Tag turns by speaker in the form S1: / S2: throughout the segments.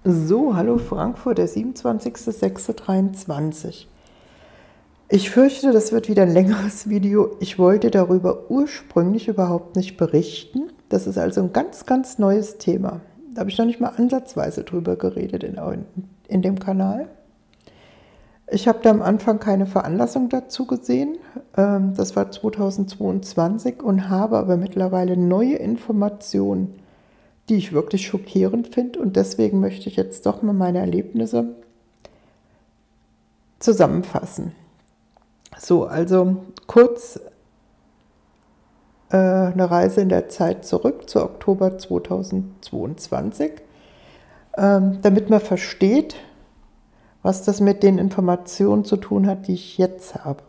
S1: So, hallo Frankfurt, der 27.06.23. Ich fürchte, das wird wieder ein längeres Video. Ich wollte darüber ursprünglich überhaupt nicht berichten. Das ist also ein ganz, ganz neues Thema. Da habe ich noch nicht mal ansatzweise drüber geredet in dem Kanal. Ich habe da am Anfang keine Veranlassung dazu gesehen. Das war 2022 und habe aber mittlerweile neue Informationen, die ich wirklich schockierend finde. Und deswegen möchte ich jetzt doch mal meine Erlebnisse zusammenfassen. So, also kurz eine Reise in der Zeit zurück zu Oktober 2022, damit man versteht, was das mit den Informationen zu tun hat, die ich jetzt habe.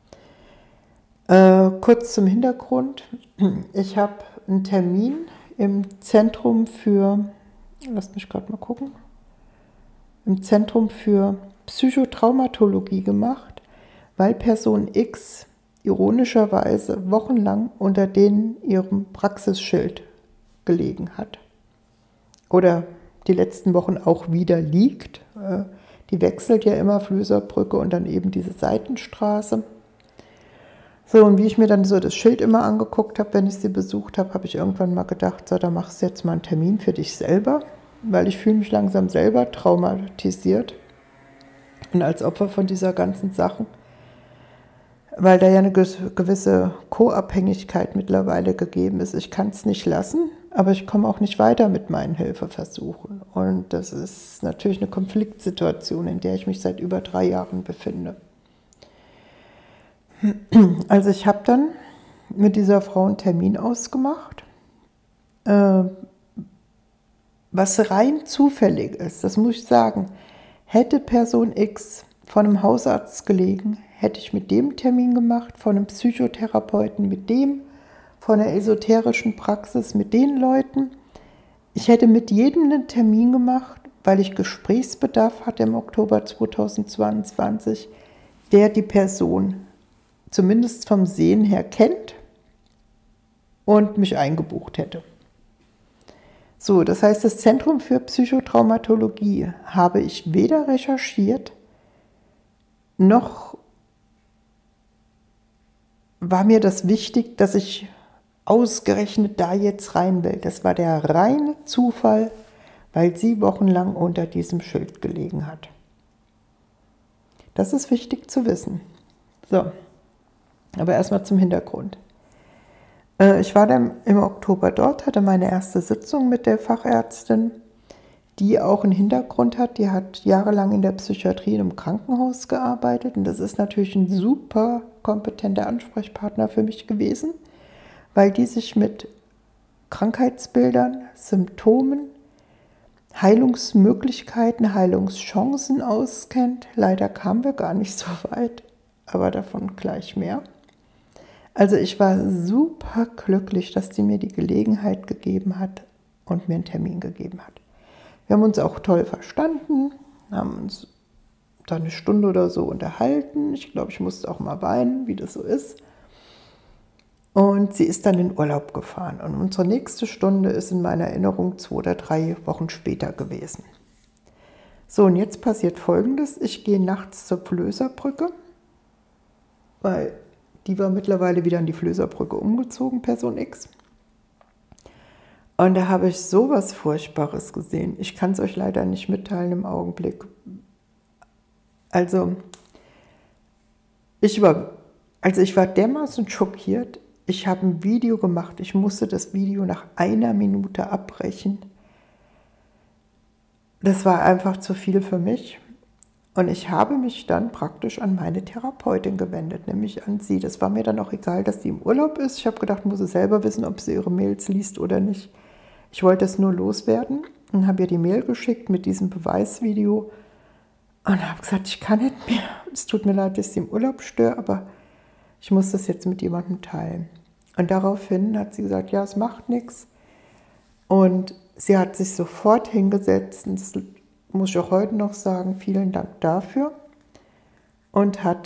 S1: Kurz zum Hintergrund. Ich habe einen Termin im Zentrum für, lasst mich gerade mal gucken, im Zentrum für Psychotraumatologie gemacht, weil Person X ironischerweise wochenlang unter ihrem Praxisschild gelegen hat. Oder die letzten Wochen auch wieder liegt. Die wechselt ja immer, Flößerbrücke und dann eben diese Seitenstraße. So, und wie ich mir dann so das Schild immer angeguckt habe, wenn ich sie besucht habe, habe ich irgendwann mal gedacht, so, da machst du jetzt mal einen Termin für dich selber, weil ich fühle mich langsam selber traumatisiert und als Opfer von dieser ganzen Sachen, weil da ja eine gewisse Co-Abhängigkeit mittlerweile gegeben ist. Ich kann es nicht lassen, aber ich komme auch nicht weiter mit meinen Hilfeversuchen. Und das ist natürlich eine Konfliktsituation, in der ich mich seit über 3 Jahren befinde. Also ich habe dann mit dieser Frau einen Termin ausgemacht, was rein zufällig ist, das muss ich sagen. Hätte Person X von einem Hausarzt gelegen, hätte ich mit dem Termin gemacht, von einem Psychotherapeuten mit dem, von einer esoterischen Praxis mit den Leuten. Ich hätte mit jedem einen Termin gemacht, weil ich Gesprächsbedarf hatte im Oktober 2022, der die Person zumindest vom Sehen her kennt und mich eingebucht hätte. So, das heißt, das Zentrum für Psychotraumatologie habe ich weder recherchiert, noch war mir das wichtig, dass ich ausgerechnet da jetzt rein will. Das war der reine Zufall, weil sie wochenlang unter diesem Schild gelegen hat. Das ist wichtig zu wissen. So. Aber erstmal zum Hintergrund. Ich war dann im Oktober dort, hatte meine erste Sitzung mit der Fachärztin, die auch einen Hintergrund hat. Die hat jahrelang in der Psychiatrie in einem Krankenhaus gearbeitet. Und das ist natürlich ein super kompetenter Ansprechpartner für mich gewesen, weil die sich mit Krankheitsbildern, Symptomen, Heilungsmöglichkeiten, Heilungschancen auskennt. Leider kamen wir gar nicht so weit, aber davon gleich mehr. Also ich war super glücklich, dass die mir die Gelegenheit gegeben hat und mir einen Termin gegeben hat. Wir haben uns auch toll verstanden, haben uns da eine Stunde oder so unterhalten. Ich glaube, ich musste auch mal weinen, wie das so ist. Und sie ist dann in Urlaub gefahren. Und unsere nächste Stunde ist in meiner Erinnerung 2 oder 3 Wochen später gewesen. So, und jetzt passiert Folgendes. Ich gehe nachts zur Flößerbrücke, weil die war mittlerweile wieder an die Flößerbrücke umgezogen, Person X. Und da habe ich sowas Furchtbares gesehen. Ich kann es euch leider nicht mitteilen im Augenblick. Also ich war dermaßen schockiert. Ich habe ein Video gemacht. Ich musste das Video nach 1 Minute abbrechen. Das war einfach zu viel für mich. Und ich habe mich dann praktisch an meine Therapeutin gewendet, nämlich an sie. Das war mir dann auch egal, dass sie im Urlaub ist. Ich habe gedacht, muss sie selber wissen, ob sie ihre Mails liest oder nicht. Ich wollte es nur loswerden und habe ihr die Mail geschickt mit diesem Beweisvideo und habe gesagt, ich kann nicht mehr. Es tut mir leid, dass ich sie im Urlaub störe, aber ich muss das jetzt mit jemandem teilen. Und daraufhin hat sie gesagt, ja, es macht nichts. Und sie hat sich sofort hingesetzt, und das muss ich auch heute noch sagen, vielen Dank dafür, und hat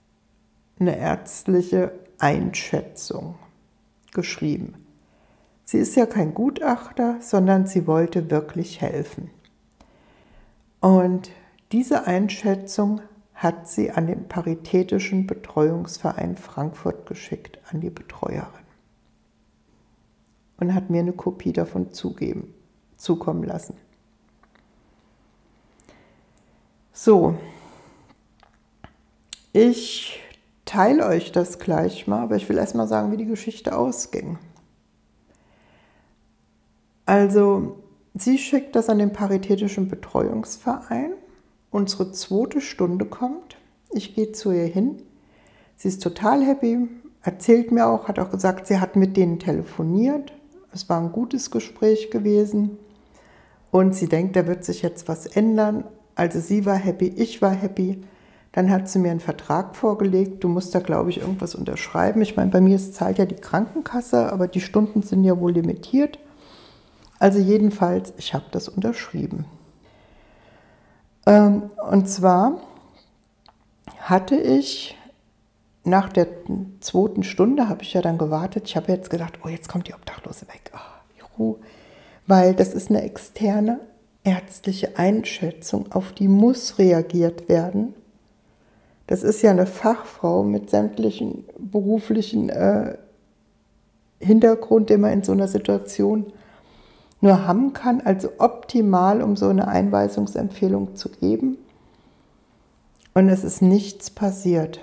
S1: eine ärztliche Einschätzung geschrieben. Sie ist ja kein Gutachter, sondern sie wollte wirklich helfen. Und diese Einschätzung hat sie an den Paritätischen Betreuungsverein Frankfurt geschickt, an die Betreuerin. Und hat mir eine Kopie davon zukommen lassen. So, ich teile euch das gleich mal, aber ich will erst mal sagen, wie die Geschichte ausging. Also, sie schickt das an den Paritätischen Betreuungsverein. Unsere 2. Stunde kommt. Ich gehe zu ihr hin. Sie ist total happy, erzählt mir auch, hat auch gesagt, sie hat mit denen telefoniert. Es war ein gutes Gespräch gewesen. Und sie denkt, da wird sich jetzt was ändern. Also sie war happy, ich war happy. Dann hat sie mir einen Vertrag vorgelegt. Du musst da, glaube ich, irgendwas unterschreiben. Ich meine, bei mir zahlt ja die Krankenkasse, aber die Stunden sind ja wohl limitiert. Also jedenfalls, ich habe das unterschrieben. Und zwar hatte ich nach der 2. Stunde, habe ich ja dann gewartet, ich habe jetzt gedacht, oh, jetzt kommt die Obdachlose weg. Oh, juhu. Weil das ist eine externe ärztliche Einschätzung, auf die muss reagiert werden. Das ist ja eine Fachfrau mit sämtlichen beruflichen Hintergrund, den man in so einer Situation nur haben kann, also optimal, um so eine Einweisungsempfehlung zu geben. Und es ist nichts passiert.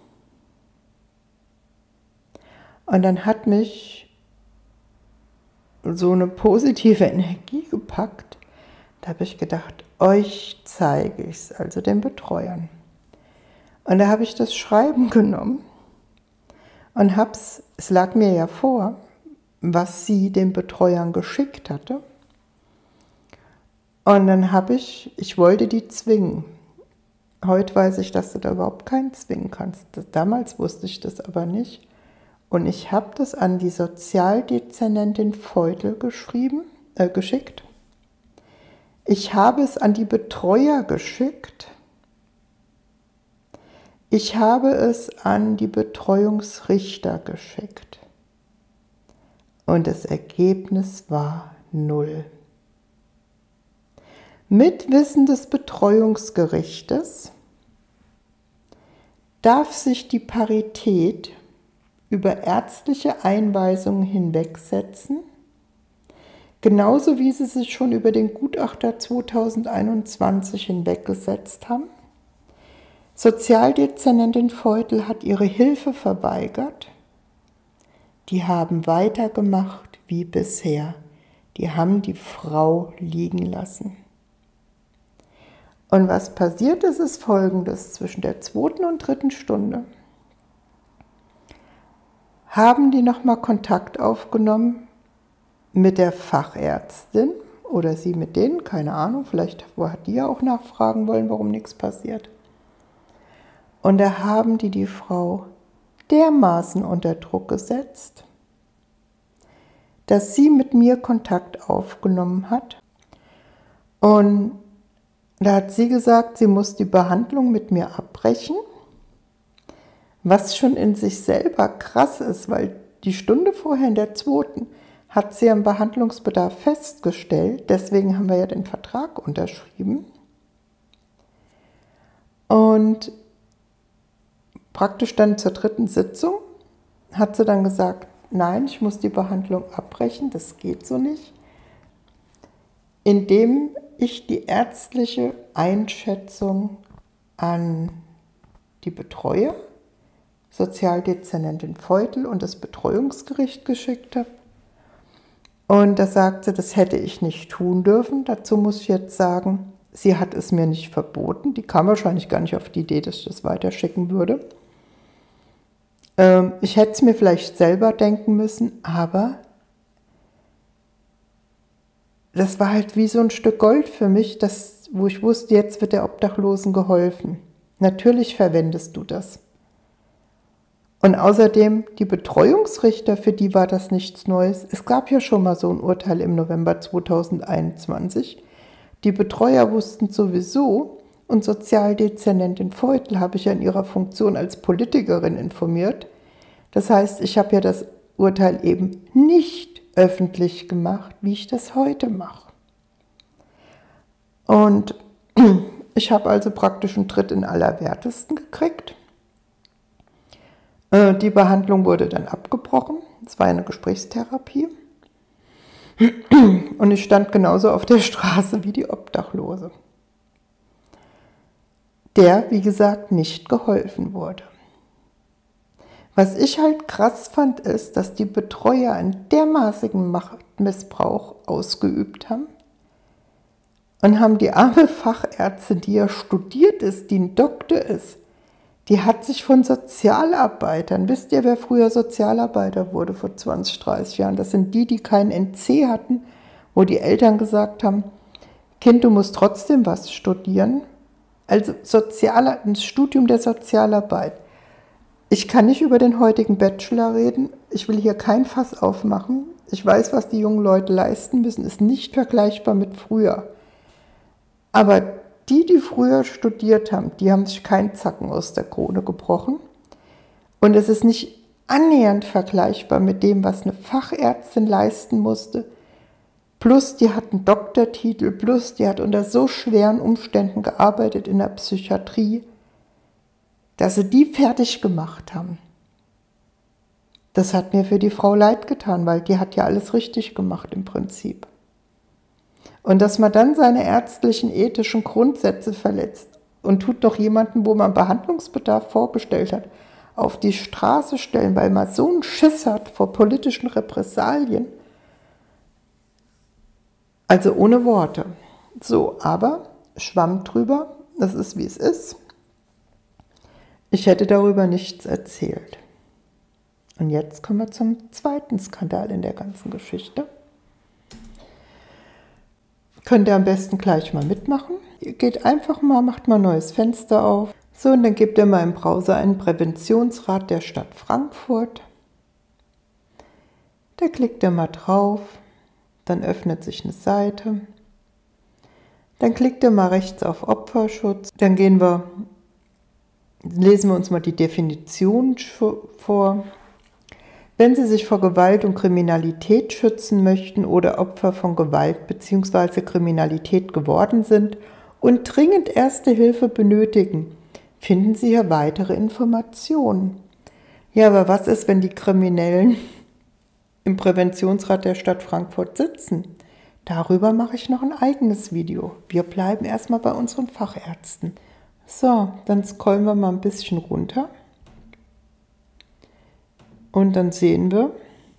S1: Und dann hat mich so eine positive Energie gepackt. Da habe ich gedacht, euch zeige ich es, also den Betreuern. Und da habe ich das Schreiben genommen und es lag mir ja vor, was sie den Betreuern geschickt hatte. Und dann ich wollte die zwingen. Heute weiß ich, dass du da überhaupt keinen zwingen kannst. Damals wusste ich das aber nicht. Und ich habe das an die Sozialdezernentin Feutel geschickt. Ich habe es an die Betreuer geschickt. Ich habe es an die Betreuungsrichter geschickt. Und das Ergebnis war 0. Mit Wissen des Betreuungsgerichtes darf sich die Parität über ärztliche Einweisungen hinwegsetzen, genauso wie sie sich schon über den Gutachter 2021 hinweggesetzt haben. Sozialdezernentin Feutel hat ihre Hilfe verweigert. Die haben weitergemacht wie bisher. Die haben die Frau liegen lassen. Und was passiert ist, ist Folgendes. Zwischen der 2. und 3. Stunde haben die nochmal Kontakt aufgenommen mit der Fachärztin oder sie mit denen, keine Ahnung, vielleicht hat die ja auch nachfragen wollen, warum nichts passiert. Und da haben die Frau dermaßen unter Druck gesetzt, dass sie mit mir Kontakt aufgenommen hat. Und da hat sie gesagt, sie muss die Behandlung mit mir abbrechen, was schon in sich selber krass ist, weil die Stunde vorher in der 2. hat sie einen Behandlungsbedarf festgestellt, deswegen haben wir ja den Vertrag unterschrieben. Und praktisch dann zur 3. Sitzung hat sie dann gesagt, nein, ich muss die Behandlung abbrechen, das geht so nicht, indem ich die ärztliche Einschätzung an die Betreuer, Sozialdezernentin Feutel und das Betreuungsgericht geschickt habe. Und da sagt sie, das hätte ich nicht tun dürfen. Dazu muss ich jetzt sagen, sie hat es mir nicht verboten. Die kam wahrscheinlich gar nicht auf die Idee, dass ich das weiterschicken würde. Ich hätte es mir vielleicht selber denken müssen, aber das war halt wie so ein Stück Gold für mich, wo ich wusste, jetzt wird der Obdachlosen geholfen. Natürlich verwendest du das. Und außerdem die Betreuungsrichter, für die war das nichts Neues. Es gab ja schon mal so ein Urteil im November 2021. Die Betreuer wussten sowieso, und Sozialdezernentin Feutel habe ich ja in ihrer Funktion als Politikerin informiert. Das heißt, ich habe ja das Urteil eben nicht öffentlich gemacht, wie ich das heute mache. Und ich habe also praktisch einen Tritt in Allerwertesten gekriegt. Die Behandlung wurde dann abgebrochen. Es war eine Gesprächstherapie. Und ich stand genauso auf der Straße wie die Obdachlose, der, wie gesagt, nicht geholfen wurde. Was ich halt krass fand, ist, dass die Betreuer einen dermaßigen Machtmissbrauch ausgeübt haben und haben die arme Fachärztin, die ja studiert ist, die ein Doktor ist, die hat sich von Sozialarbeitern, wisst ihr, wer früher Sozialarbeiter wurde vor 20, 30 Jahren? Das sind die, die keinen NC hatten, wo die Eltern gesagt haben, Kind, du musst trotzdem was studieren. Also ein Studium der Sozialarbeit. Ich kann nicht über den heutigen Bachelor reden. Ich will hier kein Fass aufmachen. Ich weiß, was die jungen Leute leisten müssen, ist nicht vergleichbar mit früher. Aber die früher studiert haben, die haben sich keinen Zacken aus der Krone gebrochen. Und es ist nicht annähernd vergleichbar mit dem, was eine Fachärztin leisten musste. Plus, die hat einen Doktortitel, plus, die hat unter so schweren Umständen gearbeitet in der Psychiatrie, dass sie die fertig gemacht haben. Das hat mir für die Frau leid getan, weil die hat ja alles richtig gemacht im Prinzip. Und dass man dann seine ärztlichen, ethischen Grundsätze verletzt und tut doch jemanden, wo man Behandlungsbedarf vorgestellt hat, auf die Straße stellen, weil man so einen Schiss hat vor politischen Repressalien. Also ohne Worte. So, aber Schwamm drüber, das ist wie es ist. Ich hätte darüber nichts erzählt. Und jetzt kommen wir zum zweiten Skandal in der ganzen Geschichte. Könnt ihr am besten gleich mal mitmachen. Ihr geht einfach mal, macht mal ein neues Fenster auf. So, und dann gebt ihr mal im Browser einen Präventionsrat der Stadt Frankfurt. Da klickt ihr mal drauf, dann öffnet sich eine Seite. Dann klickt ihr mal rechts auf Opferschutz. Dann lesen wir uns mal die Definition vor. Wenn Sie sich vor Gewalt und Kriminalität schützen möchten oder Opfer von Gewalt bzw. Kriminalität geworden sind und dringend Erste Hilfe benötigen, finden Sie hier weitere Informationen. Ja, aber was ist, wenn die Kriminellen im Präventionsrat der Stadt Frankfurt sitzen? Darüber mache ich noch ein eigenes Video. Wir bleiben erstmal bei unseren Fachärzten. So, dann scrollen wir mal ein bisschen runter. Und dann sehen wir,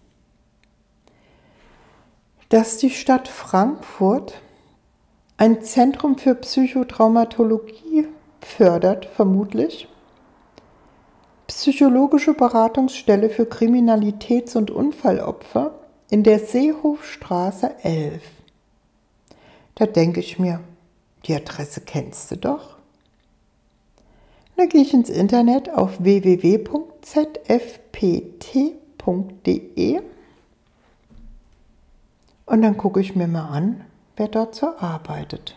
S1: dass die Stadt Frankfurt ein Zentrum für Psychotraumatologie fördert, vermutlich. Psychologische Beratungsstelle für Kriminalitäts- und Unfallopfer in der Seehofstraße 11. Da denke ich mir, die Adresse kennst du doch. Dann gehe ich ins Internet auf www.zfpt.de und dann gucke ich mir mal an, wer dort so arbeitet.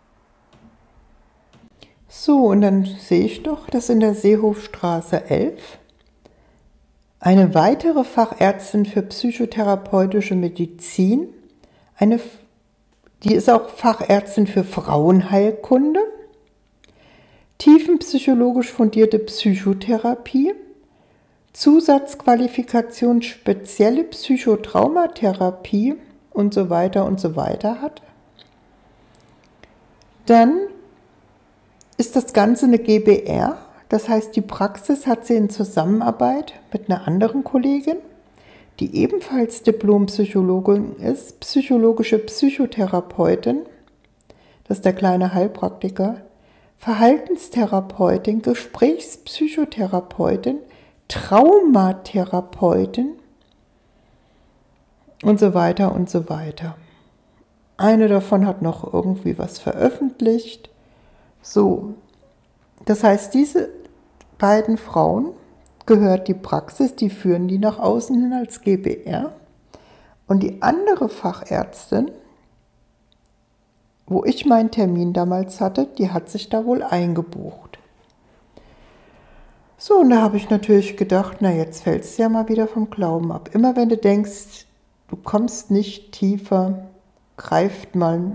S1: So, und dann sehe ich doch, dass in der Seehofstraße 11 eine weitere Fachärztin für psychotherapeutische Medizin, die ist auch Fachärztin für Frauenheilkunde, tiefenpsychologisch fundierte Psychotherapie, Zusatzqualifikation spezielle Psychotraumatherapie und so weiter hat. Dann ist das Ganze eine GbR, das heißt, die Praxis hat sie in Zusammenarbeit mit einer anderen Kollegin, die ebenfalls Diplompsychologin ist, psychologische Psychotherapeutin, das ist der kleine Heilpraktiker, Verhaltenstherapeutin, Gesprächspsychotherapeutin, Traumatherapeutin und so weiter und so weiter. Eine davon hat noch irgendwie was veröffentlicht. So, das heißt, diese beiden Frauen gehört die Praxis, die führen die nach außen hin als GbR. Und die andere Fachärztin, wo ich meinen Termin damals hatte, die hat sich da wohl eingebucht. So, und da habe ich natürlich gedacht, na jetzt fällst du ja mal wieder vom Glauben ab. Immer wenn du denkst, du kommst nicht tiefer, greift mal.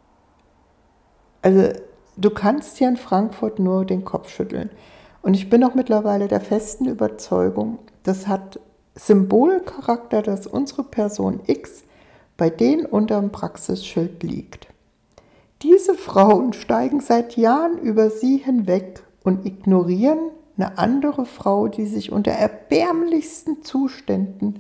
S1: Also du kannst hier in Frankfurt nur den Kopf schütteln. Und ich bin auch mittlerweile der festen Überzeugung, das hat Symbolcharakter, dass unsere Person X bei denen unterm Praxisschild liegt. Diese Frauen steigen seit Jahren über sie hinweg und ignorieren eine andere Frau, die sich unter erbärmlichsten Zuständen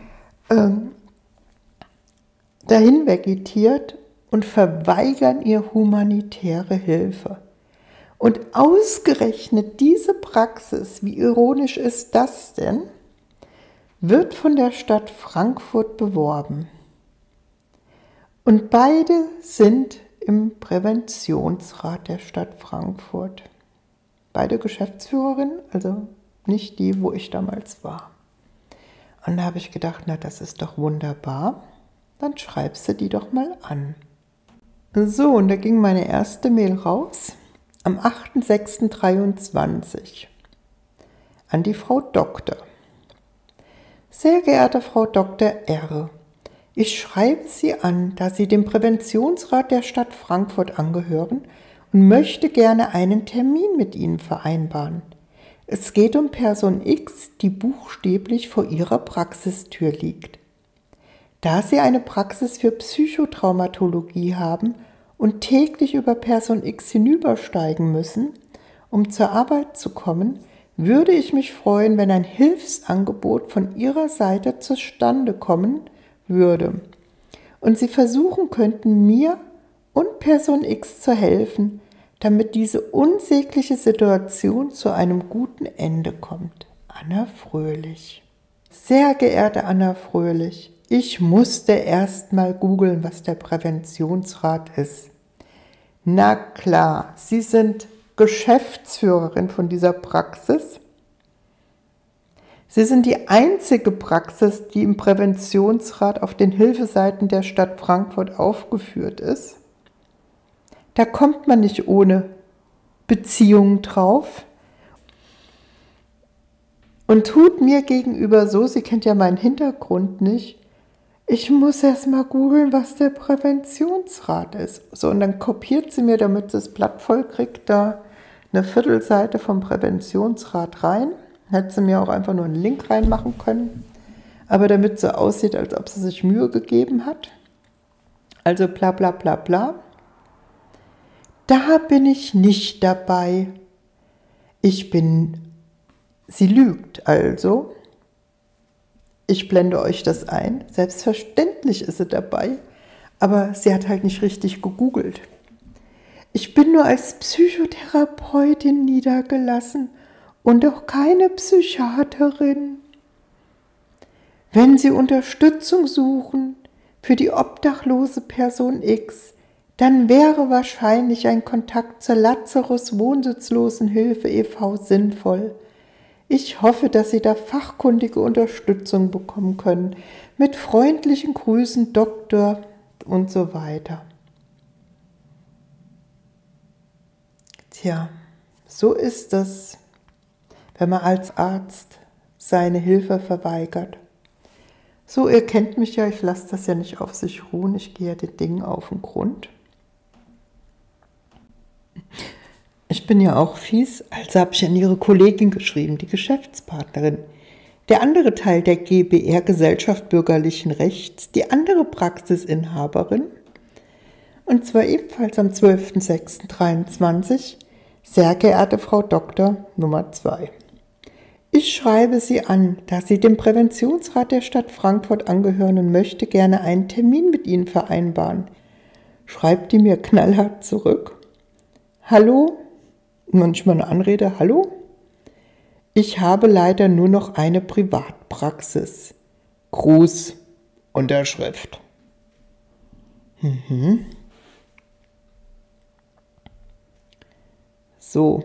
S1: dahin vegetiert und verweigern ihr humanitäre Hilfe. Und ausgerechnet diese Praxis, wie ironisch ist das denn, wird von der Stadt Frankfurt beworben. Und beide sind im Präventionsrat der Stadt Frankfurt. Beide Geschäftsführerinnen, also nicht die, wo ich damals war. Und da habe ich gedacht, na, das ist doch wunderbar, dann schreibst du die doch mal an. So, und da ging meine erste Mail raus, am 8.6.23, an die Frau Doktor. Sehr geehrte Frau Dr. R., ich schreibe Sie an, da Sie dem Präventionsrat der Stadt Frankfurt angehören und möchte gerne einen Termin mit Ihnen vereinbaren. Es geht um Person X, die buchstäblich vor Ihrer Praxistür liegt. Da Sie eine Praxis für Psychotraumatologie haben und täglich über Person X hinübersteigen müssen, um zur Arbeit zu kommen, würde ich mich freuen, wenn ein Hilfsangebot von Ihrer Seite zustande kommen würde und Sie versuchen könnten, mir und Person X zu helfen, damit diese unsägliche Situation zu einem guten Ende kommt. Anna Fröhlich. Sehr geehrte Anna Fröhlich, ich musste erst mal googeln, was der Präventionsrat ist. Na klar, Sie sind Geschäftsführerin von dieser Praxis. Sie sind die einzige Praxis, die im Präventionsrat auf den Hilfeseiten der Stadt Frankfurt aufgeführt ist. Da kommt man nicht ohne Beziehung drauf und tut mir gegenüber so, sie kennt ja meinen Hintergrund nicht, ich muss erst mal googeln, was der Präventionsrat ist. So, und dann kopiert sie mir, damit sie das Blatt voll kriegt, da eine Viertelseite vom Präventionsrat rein. Hätte sie mir auch einfach nur einen Link reinmachen können. Aber damit es so aussieht, als ob sie sich Mühe gegeben hat. Also bla bla bla bla. Da bin ich nicht dabei. Sie lügt also. Ich blende euch das ein. Selbstverständlich ist sie dabei. Aber sie hat halt nicht richtig gegoogelt. Ich bin nur als Psychotherapeutin niedergelassen und auch keine Psychiaterin. Wenn Sie Unterstützung suchen für die obdachlose Person X, dann wäre wahrscheinlich ein Kontakt zur Lazarus Wohnsitzlosenhilfe e.V. sinnvoll. Ich hoffe, dass Sie da fachkundige Unterstützung bekommen können. Mit freundlichen Grüßen, Doktor und so weiter. Tja, so ist das, wenn man als Arzt seine Hilfe verweigert. So, ihr kennt mich ja, ich lasse das ja nicht auf sich ruhen, ich gehe ja den Dingen auf den Grund. Ich bin ja auch fies, also habe ich an ihre Kollegin geschrieben, die Geschäftspartnerin. Der andere Teil der GbR, Gesellschaft Bürgerlichen Rechts, die andere Praxisinhaberin, und zwar ebenfalls am 12.06.23, sehr geehrte Frau Doktor Nummer 2. Ich schreibe Sie an, da Sie dem Präventionsrat der Stadt Frankfurt angehören und möchte gerne einen Termin mit Ihnen vereinbaren. Schreibt die mir knallhart zurück. Hallo? Manchmal eine Anrede. Hallo? Ich habe leider nur noch eine Privatpraxis. Gruß, Unterschrift. So.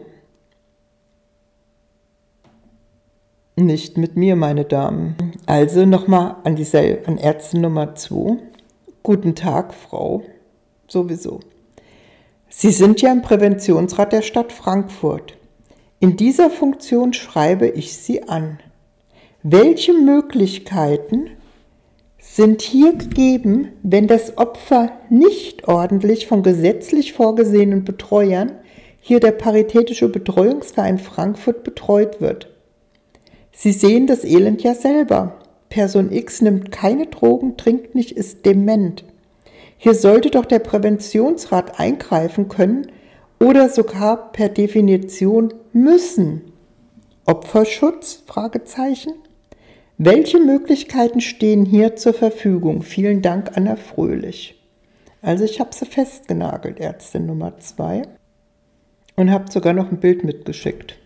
S1: Nicht mit mir, meine Damen. Also nochmal an Ärztin Nummer 2. Guten Tag, Frau. Sowieso. Sie sind ja im Präventionsrat der Stadt Frankfurt. In dieser Funktion schreibe ich Sie an. Welche Möglichkeiten sind hier gegeben, wenn das Opfer nicht ordentlich von gesetzlich vorgesehenen Betreuern, hier der Paritätische Betreuungsverein Frankfurt, betreut wird. Sie sehen das Elend ja selber. Person X nimmt keine Drogen, trinkt nicht, ist dement. Hier sollte doch der Präventionsrat eingreifen können oder sogar per Definition müssen. Opferschutz? Fragezeichen. Welche Möglichkeiten stehen hier zur Verfügung? Vielen Dank, Anna Fröhlich. Also ich habe sie festgenagelt, Ärztin Nummer 2, und habe sogar noch ein Bild mitgeschickt.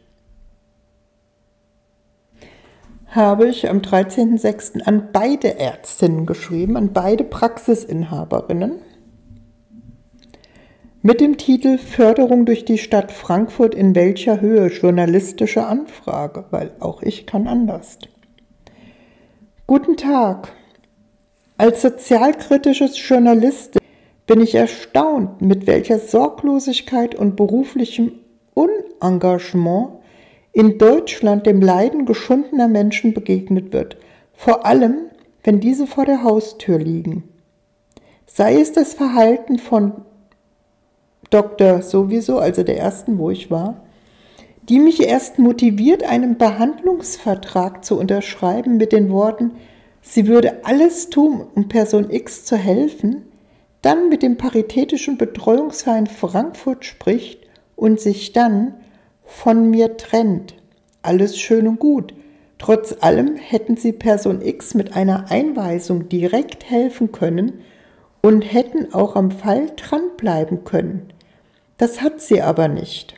S1: Habe ich am 13.06. an beide Ärztinnen geschrieben, an beide Praxisinhaberinnen, mit dem Titel Förderung durch die Stadt Frankfurt in welcher Höhe? Journalistische Anfrage, weil auch ich kann anders. Guten Tag. Als sozialkritisches Journalistin bin ich erstaunt, mit welcher Sorglosigkeit und beruflichem Unengagement in Deutschland dem Leiden geschundener Menschen begegnet wird, vor allem, wenn diese vor der Haustür liegen. Sei es das Verhalten von Dr. sowieso, also der ersten, wo ich war, die mich erst motiviert, einen Behandlungsvertrag zu unterschreiben mit den Worten, sie würde alles tun, um Person X zu helfen, dann mit dem Paritätischen Betreuungsverein Frankfurt spricht und sich dann von mir trennt. Alles schön und gut. Trotz allem hätten sie Person X mit einer Einweisung direkt helfen können und hätten auch am Fall dranbleiben können. Das hat sie aber nicht.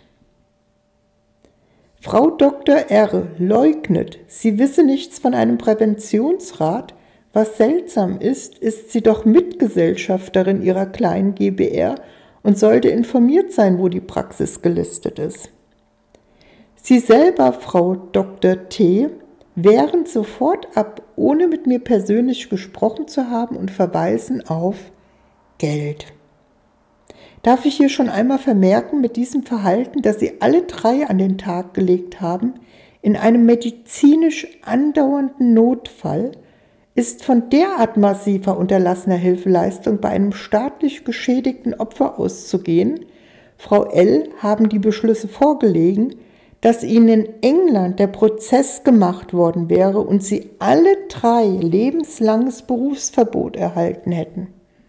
S1: Frau Dr. R. leugnet, sie wisse nichts von einem Präventionsrat. Was seltsam ist, ist sie doch Mitgesellschafterin ihrer kleinen GbR und sollte informiert sein, wo die Praxis gelistet ist. Sie selber, Frau Dr. T., wehren sofort ab, ohne mit mir persönlich gesprochen zu haben und verweisen auf Geld. Darf ich hier schon einmal vermerken mit diesem Verhalten, dass Sie alle drei an den Tag gelegt haben, in einem medizinisch andauernden Notfall ist von derart massiver unterlassener Hilfeleistung bei einem staatlich geschädigten Opfer auszugehen. Frau L. haben die Beschlüsse vorgelegen, dass ihnen in England der Prozess gemacht worden wäre und sie alle drei lebenslanges Berufsverbot erhalten hätten.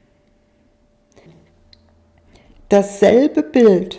S1: Dasselbe Bild.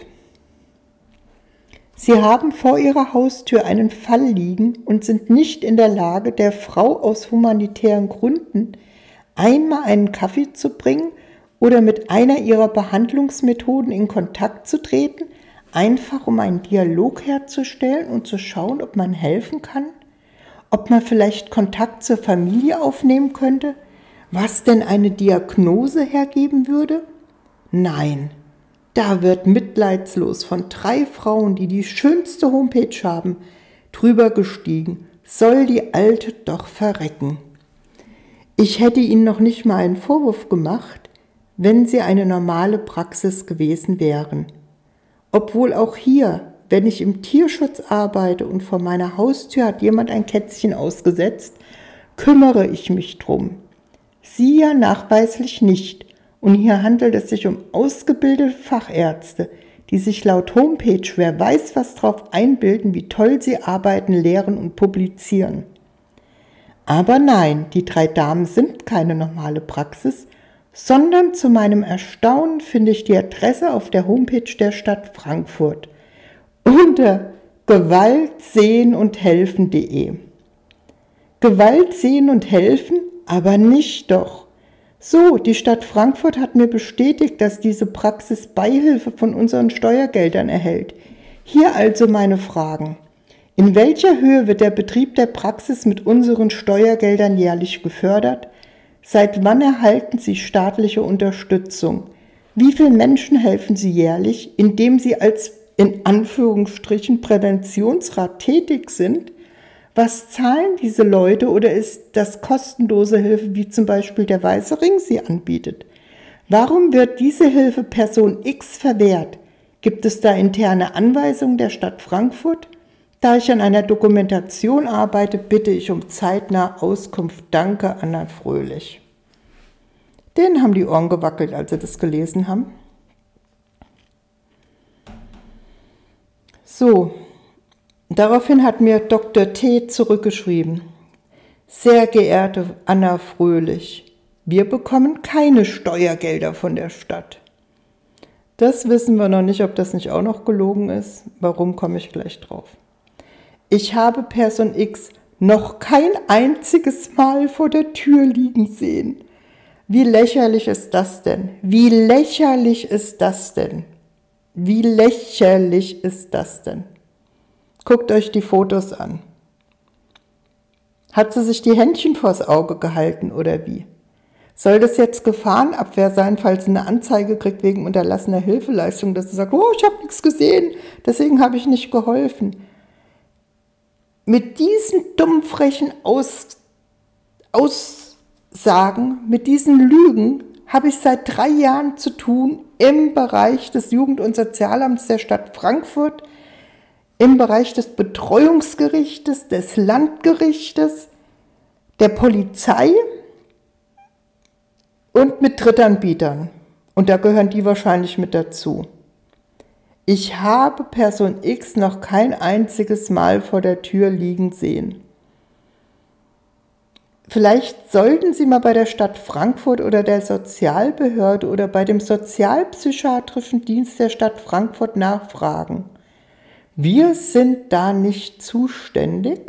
S1: Sie haben vor ihrer Haustür einen Fall liegen und sind nicht in der Lage, der Frau aus humanitären Gründen einmal einen Kaffee zu bringen oder mit einer ihrer Behandlungsmethoden in Kontakt zu treten, einfach um einen Dialog herzustellen und zu schauen, ob man helfen kann, ob man vielleicht Kontakt zur Familie aufnehmen könnte, was denn eine Diagnose hergeben würde? Nein, da wird mitleidslos von 3 Frauen, die die schönste Homepage haben, drüber gestiegen, soll die Alte doch verrecken. Ich hätte Ihnen noch nicht mal einen Vorwurf gemacht, wenn Sie eine normale Praxis gewesen wären. Obwohl auch hier, wenn ich im Tierschutz arbeite und vor meiner Haustür hat jemand ein Kätzchen ausgesetzt, kümmere ich mich drum. Sie ja nachweislich nicht. Und hier handelt es sich um ausgebildete Fachärzte, die sich laut Homepage wer weiß was drauf einbilden, wie toll sie arbeiten, lehren und publizieren. Aber nein, die 3 Damen sind keine normale Praxis, sondern zu meinem Erstaunen finde ich die Adresse auf der Homepage der Stadt Frankfurt unter gewaltsehenundhelfen.de. Gewalt sehen und helfen, aber nicht doch. So, die Stadt Frankfurt hat mir bestätigt, dass diese Praxis Beihilfe von unseren Steuergeldern erhält. Hier also meine Fragen. In welcher Höhe wird der Betrieb der Praxis mit unseren Steuergeldern jährlich gefördert? Seit wann erhalten Sie staatliche Unterstützung? Wie vielen Menschen helfen Sie jährlich, indem Sie als in Anführungsstrichen Präventionsrat tätig sind? Was zahlen diese Leute oder ist das kostenlose Hilfe, wie zum Beispiel der Weiße Ring sie anbietet? Warum wird diese Hilfe Person X verwehrt? Gibt es da interne Anweisungen der Stadt Frankfurt? Da ich an einer Dokumentation arbeite, bitte ich um zeitnahe Auskunft. Danke, Anna Fröhlich. Denen haben die Ohren gewackelt, als sie das gelesen haben. So, daraufhin hat mir Dr. T. zurückgeschrieben: Sehr geehrte Anna Fröhlich, wir bekommen keine Steuergelder von der Stadt. Das wissen wir noch nicht, ob das nicht auch noch gelogen ist. Warum, komme ich gleich drauf. Ich habe Person X noch kein einziges Mal vor der Tür liegen sehen. Wie lächerlich ist das denn? Wie lächerlich ist das denn? Wie lächerlich ist das denn? Guckt euch die Fotos an. Hat sie sich die Händchen vors Auge gehalten oder wie? Soll das jetzt Gefahrenabwehr sein, falls sie eine Anzeige kriegt wegen unterlassener Hilfeleistung, dass sie sagt, oh, ich habe nichts gesehen, deswegen habe ich nicht geholfen. Mit diesen dummen, frechen Aussagen, mit diesen Lügen habe ich seit 3 Jahren zu tun im Bereich des Jugend- und Sozialamts der Stadt Frankfurt, im Bereich des Betreuungsgerichtes, des Landgerichtes, der Polizei und mit Drittanbietern. Und da gehören die wahrscheinlich mit dazu. Ich habe Person X noch kein einziges Mal vor der Tür liegen sehen. Vielleicht sollten Sie mal bei der Stadt Frankfurt oder der Sozialbehörde oder bei dem Sozialpsychiatrischen Dienst der Stadt Frankfurt nachfragen. Wir sind da nicht zuständig?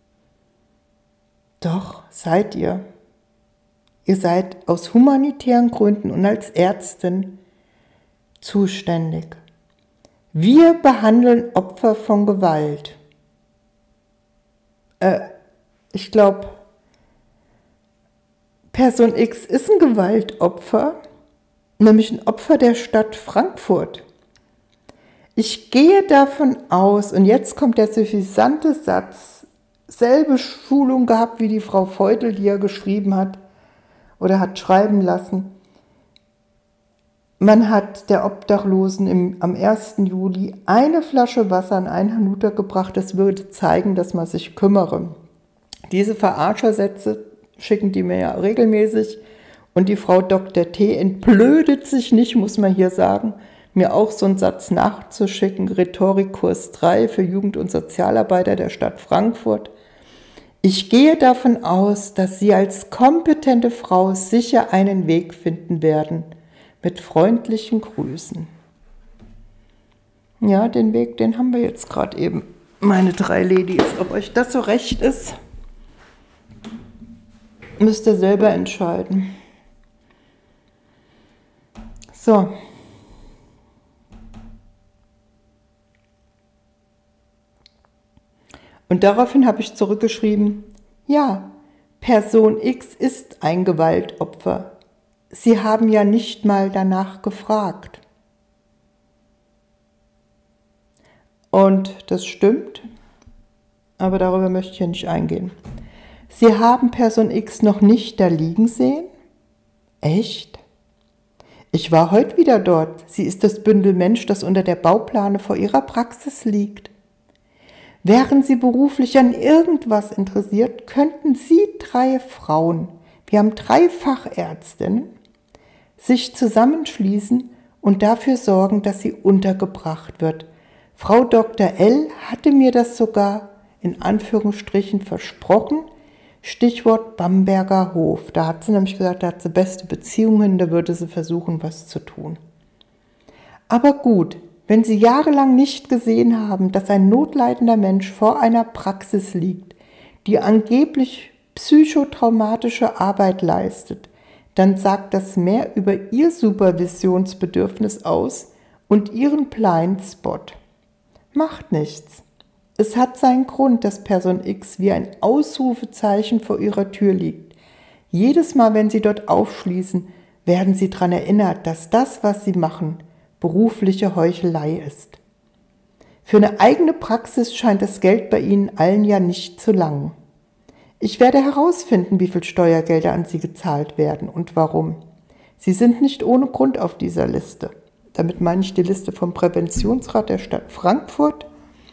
S1: Doch, seid ihr. Ihr seid aus humanitären Gründen und als Ärztin zuständig. Wir behandeln Opfer von Gewalt. Ich glaube, Person X ist ein Gewaltopfer, nämlich ein Opfer der Stadt Frankfurt. Ich gehe davon aus, und jetzt kommt der suffisante Satz, selbe Schulung gehabt wie die Frau Feutel, die er geschrieben hat oder hat schreiben lassen. Man hat der Obdachlosen am 1. Juli eine Flasche Wasser an einen Hanuta gebracht, das würde zeigen, dass man sich kümmere. Diese Verarschersätze schicken die mir ja regelmäßig und die Frau Dr. T. entblödet sich nicht, muss man hier sagen, mir auch so einen Satz nachzuschicken, Rhetorikkurs 3 für Jugend- und Sozialarbeiter der Stadt Frankfurt. Ich gehe davon aus, dass Sie als kompetente Frau sicher einen Weg finden werden. Mit freundlichen Grüßen. Ja, den Weg, den haben wir jetzt gerade eben, meine 3 Ladies. Ob euch das so recht ist, müsst ihr selber entscheiden. So. Und daraufhin habe ich zurückgeschrieben, ja, Person X ist ein Gewaltopfer. Sie haben ja nicht mal danach gefragt. Und das stimmt, aber darüber möchte ich hier nicht eingehen. Sie haben Person X noch nicht da liegen sehen? Echt? Ich war heute wieder dort. Sie ist das Bündel Mensch, das unter der Bauplane vor ihrer Praxis liegt. Wären Sie beruflich an irgendwas interessiert, könnten Sie 3 Frauen, wir haben 3 Fachärztinnen, sich zusammenschließen und dafür sorgen, dass sie untergebracht wird. Frau Dr. L. hatte mir das sogar in Anführungsstrichen versprochen. Stichwort Bamberger Hof. Da hat sie nämlich gesagt, da hat sie beste Beziehungen, da würde sie versuchen, was zu tun. Aber gut, wenn Sie jahrelang nicht gesehen haben, dass ein notleidender Mensch vor einer Praxis liegt, die angeblich psychotraumatische Arbeit leistet, dann sagt das mehr über Ihr Supervisionsbedürfnis aus und Ihren Blindspot. Macht nichts. Es hat seinen Grund, dass Person X wie ein Ausrufezeichen vor Ihrer Tür liegt. Jedes Mal, wenn Sie dort aufschließen, werden Sie daran erinnert, dass das, was Sie machen, berufliche Heuchelei ist. Für eine eigene Praxis scheint das Geld bei Ihnen allen ja nicht zu langen. Ich werde herausfinden, wie viel Steuergelder an Sie gezahlt werden und warum. Sie sind nicht ohne Grund auf dieser Liste. Damit meine ich die Liste vom Präventionsrat der Stadt Frankfurt,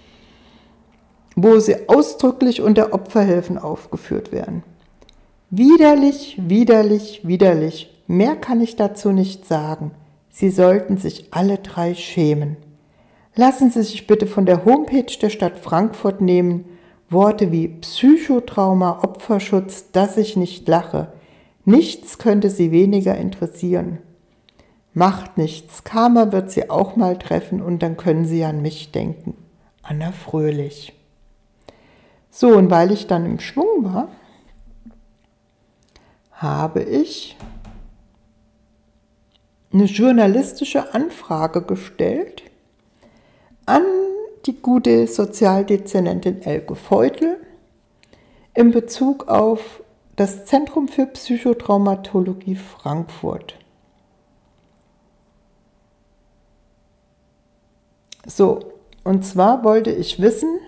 S1: wo Sie ausdrücklich unter Opferhilfen aufgeführt werden. Widerlich, widerlich, widerlich. Mehr kann ich dazu nicht sagen. Sie sollten sich alle drei schämen. Lassen Sie sich bitte von der Homepage der Stadt Frankfurt nehmen Worte wie Psychotrauma, Opferschutz, dass ich nicht lache. Nichts könnte Sie weniger interessieren. Macht nichts, Karma wird Sie auch mal treffen und dann können Sie an mich denken. Anna Fröhlich. So, und weil ich dann im Schwung war, habe ich eine journalistische Anfrage gestellt an die gute Sozialdezernentin Elke Feutel in Bezug auf das Zentrum für Psychotraumatologie Frankfurt. So, und zwar wollte ich wissen,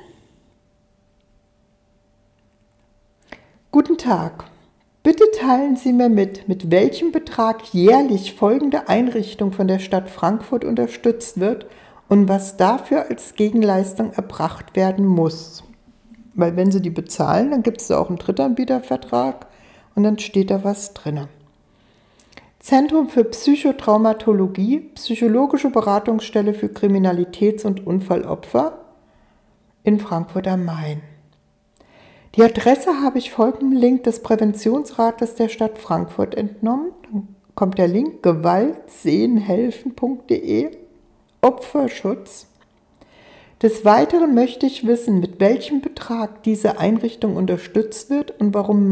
S1: guten Tag, bitte teilen Sie mir mit welchem Betrag jährlich folgende Einrichtung von der Stadt Frankfurt unterstützt wird und was dafür als Gegenleistung erbracht werden muss. Weil wenn Sie die bezahlen, dann gibt es auch einen Drittanbietervertrag und dann steht da was drin. Zentrum für Psychotraumatologie, psychologische Beratungsstelle für Kriminalitäts- und Unfallopfer in Frankfurt am Main. Die Adresse habe ich folgendem Link des Präventionsrates der Stadt Frankfurt entnommen. Dann kommt der Link gewaltsehenhelfen.de Opferschutz. Des Weiteren möchte ich wissen, mit welchem Betrag diese Einrichtung unterstützt wird und warum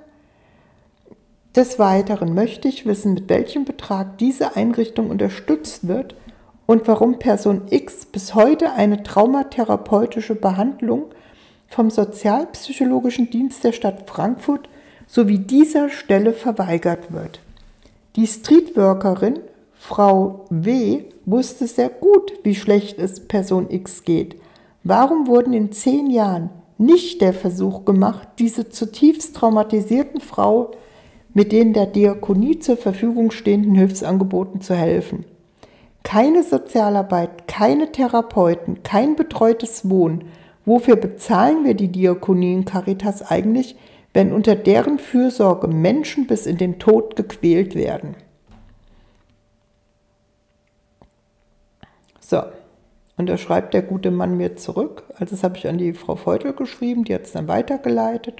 S1: Des Weiteren möchte ich wissen, mit welchem Betrag diese Einrichtung unterstützt wird und warum Person X bis heute eine traumatherapeutische Behandlung vom Sozialpsychologischen Dienst der Stadt Frankfurt sowie dieser Stelle verweigert wird. Die Streetworkerin Frau W. wusste sehr gut, wie schlecht es Person X geht. Warum wurden in 10 Jahren nicht der Versuch gemacht, diese zutiefst traumatisierten Frau mit den der Diakonie zur Verfügung stehenden Hilfsangeboten zu helfen? Keine Sozialarbeit, keine Therapeuten, kein betreutes Wohnen. Wofür bezahlen wir die Diakonie in Caritas eigentlich, wenn unter deren Fürsorge Menschen bis in den Tod gequält werden? So, und da schreibt der gute Mann mir zurück. Also das habe ich an die Frau Feutel geschrieben, die hat es dann weitergeleitet.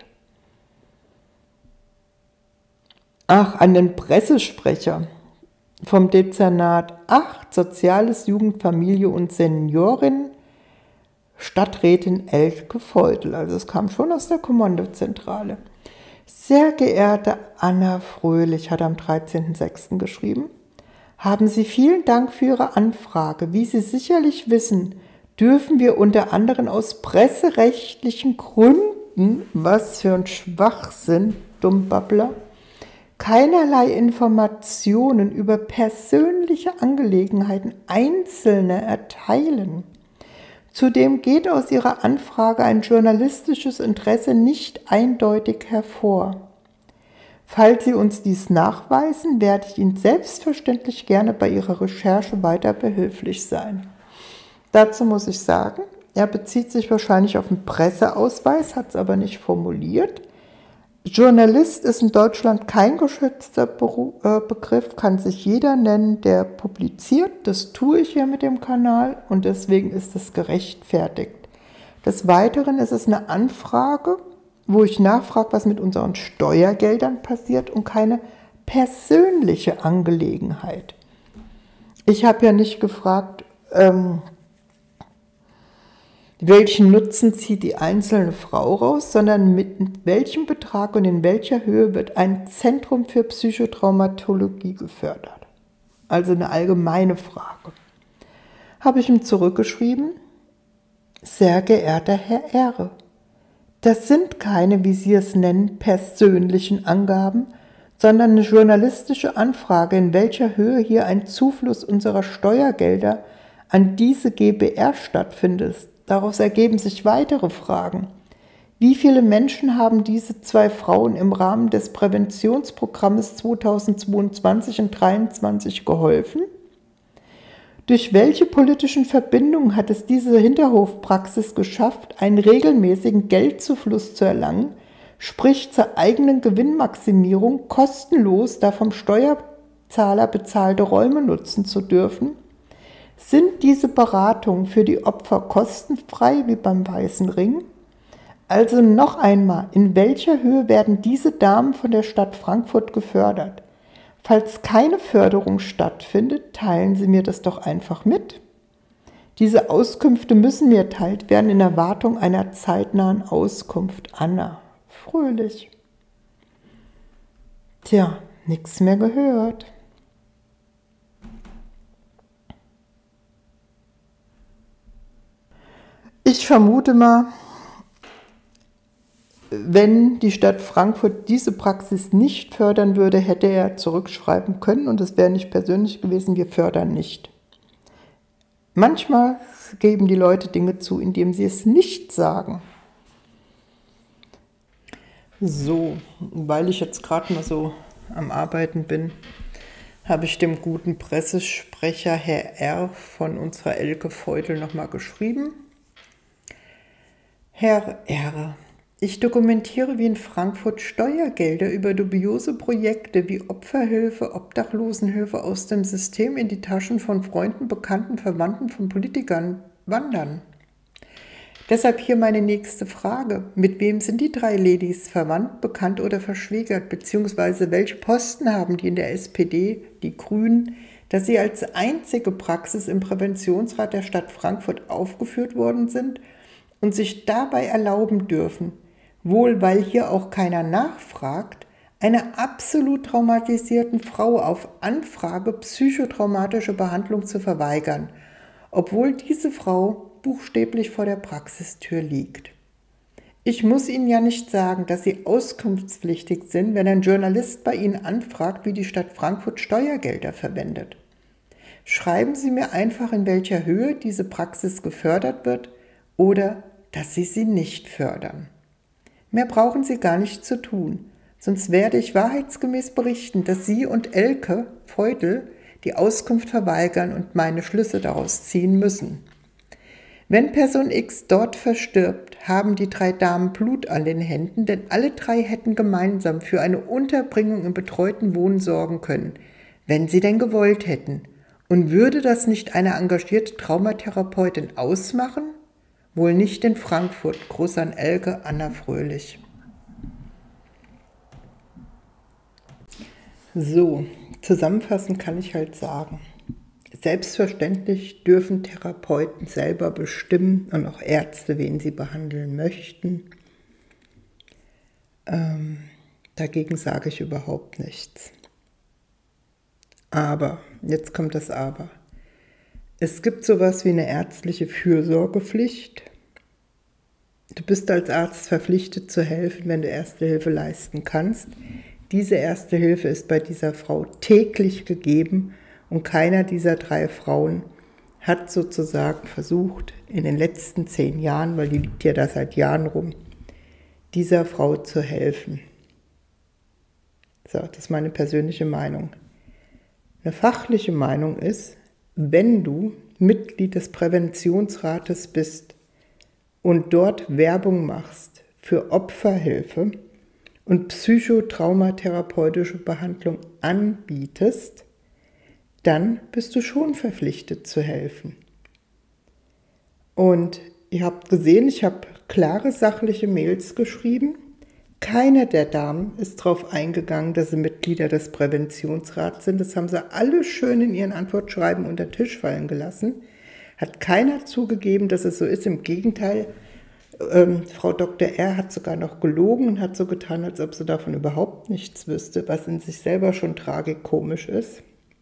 S1: Ach, an den Pressesprecher vom Dezernat 8, Soziales, Jugend, Familie und Seniorin, Stadträtin Elke Feutel. Also es kam schon aus der Kommandozentrale. Sehr geehrte Anna Fröhlich, hat am 13.06. geschrieben, haben Sie vielen Dank für Ihre Anfrage. Wie Sie sicherlich wissen, dürfen wir unter anderem aus presserechtlichen Gründen, was für ein Schwachsinn, Dummbabbler, keinerlei Informationen über persönliche Angelegenheiten Einzelner erteilen. Zudem geht aus Ihrer Anfrage ein journalistisches Interesse nicht eindeutig hervor. Falls Sie uns dies nachweisen, werde ich Ihnen selbstverständlich gerne bei Ihrer Recherche weiter behilflich sein. Dazu muss ich sagen, er bezieht sich wahrscheinlich auf einen Presseausweis, hat es aber nicht formuliert. Journalist ist in Deutschland kein geschützter Begriff, kann sich jeder nennen, der publiziert. Das tue ich hier mit dem Kanal und deswegen ist es gerechtfertigt. Des Weiteren ist es eine Anfrage, wo ich nachfrage, was mit unseren Steuergeldern passiert und keine persönliche Angelegenheit. Ich habe ja nicht gefragt, welchen Nutzen zieht die einzelne Frau raus, sondern mit welchem Betrag und in welcher Höhe wird ein Zentrum für Psychotraumatologie gefördert. Also eine allgemeine Frage. Habe ich ihm zurückgeschrieben, sehr geehrter Herr Ehre, das sind keine, wie Sie es nennen, persönlichen Angaben, sondern eine journalistische Anfrage, in welcher Höhe hier ein Zufluss unserer Steuergelder an diese GbR stattfindet. Daraus ergeben sich weitere Fragen. Wie viele Menschen haben diese 2 Frauen im Rahmen des Präventionsprogrammes 2022 und 2023 geholfen? Durch welche politischen Verbindungen hat es diese Hinterhofpraxis geschafft, einen regelmäßigen Geldzufluss zu erlangen, sprich zur eigenen Gewinnmaximierung, kostenlos, da vom Steuerzahler Steuerzahler bezahlte Räume nutzen zu dürfen? Sind diese Beratungen für die Opfer kostenfrei wie beim Weißen Ring? Also noch einmal, in welcher Höhe werden diese Damen von der Stadt Frankfurt gefördert? Falls keine Förderung stattfindet, teilen Sie mir das doch einfach mit. Diese Auskünfte müssen mir erteilt werden in Erwartung einer zeitnahen Auskunft. Anna, Fröhlich. Tja, nichts mehr gehört. Ich vermute mal, wenn die Stadt Frankfurt diese Praxis nicht fördern würde, hätte er zurückschreiben können und es wäre nicht persönlich gewesen, wir fördern nicht. Manchmal geben die Leute Dinge zu, indem sie es nicht sagen. So, weil ich jetzt gerade mal so am Arbeiten bin, habe ich dem guten Pressesprecher Herr R. von unserer Elke Feudel nochmal geschrieben. Herr R., ich dokumentiere, wie in Frankfurt Steuergelder über dubiose Projekte wie Opferhilfe, Obdachlosenhilfe aus dem System in die Taschen von Freunden, Bekannten, Verwandten von Politikern wandern. Deshalb hier meine nächste Frage. Mit wem sind die 3 Ladies verwandt, bekannt oder verschwägert? Beziehungsweise welche Posten haben die in der SPD, die Grünen, dass sie als einzige Praxis im Präventionsrat der Stadt Frankfurt aufgeführt worden sind und sich dabei erlauben dürfen, wohl weil hier auch keiner nachfragt, einer absolut traumatisierten Frau auf Anfrage psychotraumatische Behandlung zu verweigern, obwohl diese Frau buchstäblich vor der Praxistür liegt. Ich muss Ihnen ja nicht sagen, dass Sie auskunftspflichtig sind, wenn ein Journalist bei Ihnen anfragt, wie die Stadt Frankfurt Steuergelder verwendet. Schreiben Sie mir einfach, in welcher Höhe diese Praxis gefördert wird oder dass Sie sie nicht fördern. Mehr brauchen Sie gar nicht zu tun, sonst werde ich wahrheitsgemäß berichten, dass Sie und Elke Feudel die Auskunft verweigern und meine Schlüsse daraus ziehen müssen. Wenn Person X dort verstirbt, haben die 3 Damen Blut an den Händen, denn alle 3 hätten gemeinsam für eine Unterbringung im betreuten Wohnen sorgen können, wenn sie denn gewollt hätten. Und würde das nicht eine engagierte Traumatherapeutin ausmachen? Wohl nicht in Frankfurt. Gruß an Elke, Anna Fröhlich. So, zusammenfassend kann ich halt sagen, selbstverständlich dürfen Therapeuten selber bestimmen und auch Ärzte, wen sie behandeln möchten. Dagegen sage ich überhaupt nichts. Aber, jetzt kommt das Aber. Es gibt sowas wie eine ärztliche Fürsorgepflicht. Du bist als Arzt verpflichtet zu helfen, wenn du Erste Hilfe leisten kannst. Diese Erste Hilfe ist bei dieser Frau täglich gegeben und keiner dieser 3 Frauen hat sozusagen versucht, in den letzten 10 Jahren, weil die liegt ja da seit Jahren rum, dieser Frau zu helfen. So, das ist meine persönliche Meinung. Eine fachliche Meinung ist, wenn du Mitglied des Präventionsrates bist und dort Werbung machst für Opferhilfe und psychotraumatherapeutische Behandlung anbietest, dann bist du schon verpflichtet zu helfen. Und ihr habt gesehen, ich habe klare sachliche Mails geschrieben. Keine der Damen ist darauf eingegangen, dass sie Mitglieder des Präventionsrats sind. Das haben sie alle schön in ihren Antwortschreiben unter den Tisch fallen gelassen. Hat keiner zugegeben, dass es so ist. Im Gegenteil, Frau Dr. R. hat sogar noch gelogen und hat so getan, als ob sie davon überhaupt nichts wüsste, was in sich selber schon tragikomisch ist.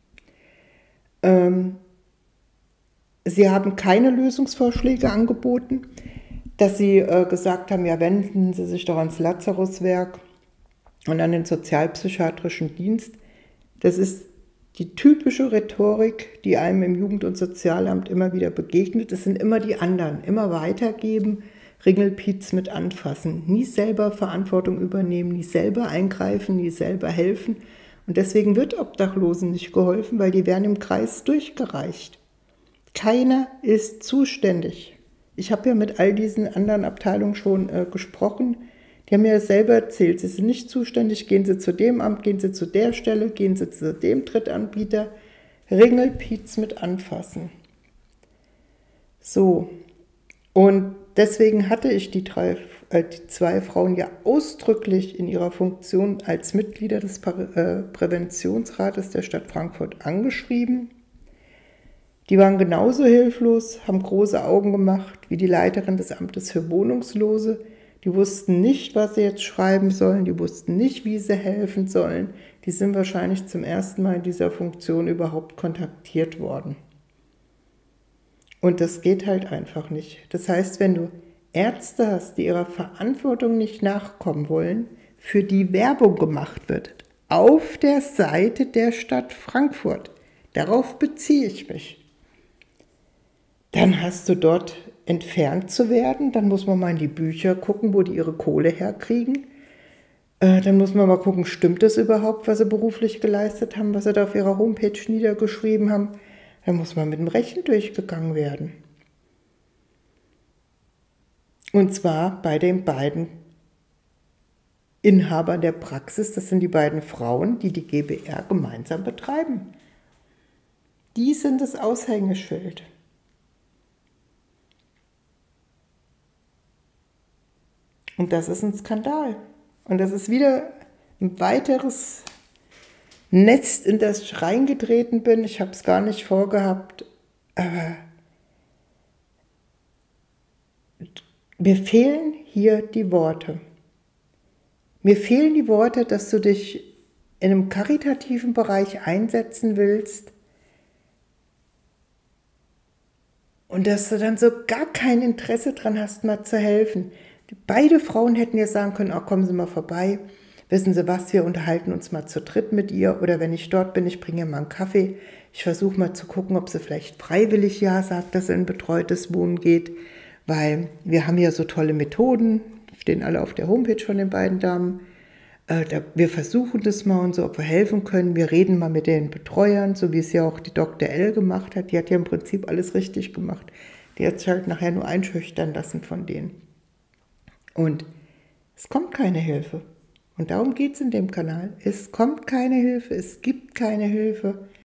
S1: Sie haben keine Lösungsvorschläge angeboten, dass sie gesagt haben, ja, wenden Sie sich doch ans Lazaruswerk und an den sozialpsychiatrischen Dienst. Das ist die typische Rhetorik, die einem im Jugend- und Sozialamt immer wieder begegnet. Es sind immer die anderen, immer weitergeben, Ringelpiez mit anfassen, nie selber Verantwortung übernehmen, nie selber eingreifen, nie selber helfen. Und deswegen wird Obdachlosen nicht geholfen, weil die werden im Kreis durchgereicht. Keiner ist zuständig. Ich habe ja mit all diesen anderen Abteilungen schon gesprochen. Die haben mir ja selber erzählt, sie sind nicht zuständig, gehen Sie zu dem Amt, gehen Sie zu der Stelle, gehen Sie zu dem Drittanbieter. Ringelpiez mit anfassen. So, und deswegen hatte ich die zwei Frauen ja ausdrücklich in ihrer Funktion als Mitglieder des Präventionsrates der Stadt Frankfurt angeschrieben. Die waren genauso hilflos, haben große Augen gemacht wie die Leiterin des Amtes für Wohnungslose. Die wussten nicht, was sie jetzt schreiben sollen, die wussten nicht, wie sie helfen sollen. Die sind wahrscheinlich zum ersten Mal in dieser Funktion überhaupt kontaktiert worden. Und das geht halt einfach nicht. Das heißt, wenn du Ärzte hast, die ihrer Verantwortung nicht nachkommen wollen, für die Werbung gemacht wird, auf der Seite der Stadt Frankfurt, darauf beziehe ich mich, dann hast du dort entfernt zu werden, dann muss man mal in die Bücher gucken, wo die ihre Kohle herkriegen. Dann muss man mal gucken, stimmt das überhaupt, was sie beruflich geleistet haben, was sie da auf ihrer Homepage niedergeschrieben haben. Dann muss man mit dem Rechen durchgegangen werden. Und zwar bei den beiden Inhabern der Praxis, das sind die beiden Frauen, die die GBR gemeinsam betreiben. Die sind das Aushängeschild. Und das ist ein Skandal. Und das ist wieder ein weiteres Nest, in das ich reingetreten bin. Ich habe es gar nicht vorgehabt. Aber mir fehlen hier die Worte. Mir fehlen die Worte, dass du dich in einem karitativen Bereich einsetzen willst und dass du dann so gar kein Interesse dran hast, mal zu helfen. Beide Frauen hätten ja sagen können, ach, kommen Sie mal vorbei, wissen Sie was, wir unterhalten uns mal zu dritt mit ihr oder wenn ich dort bin, ich bringe ihr mal einen Kaffee. Ich versuche mal zu gucken, ob sie vielleicht freiwillig ja sagt, dass sie in betreutes Wohnen geht, weil wir haben ja so tolle Methoden, stehen alle auf der Homepage von den beiden Damen. Wir versuchen das mal und so, ob wir helfen können. Wir reden mal mit den Betreuern, so wie es ja auch die Dr. L gemacht hat. Die hat ja im Prinzip alles richtig gemacht. Die hat sich halt nachher nur einschüchtern lassen von denen. Und es kommt keine Hilfe. Und darum geht es in dem Kanal. Es kommt keine Hilfe, es gibt keine Hilfe.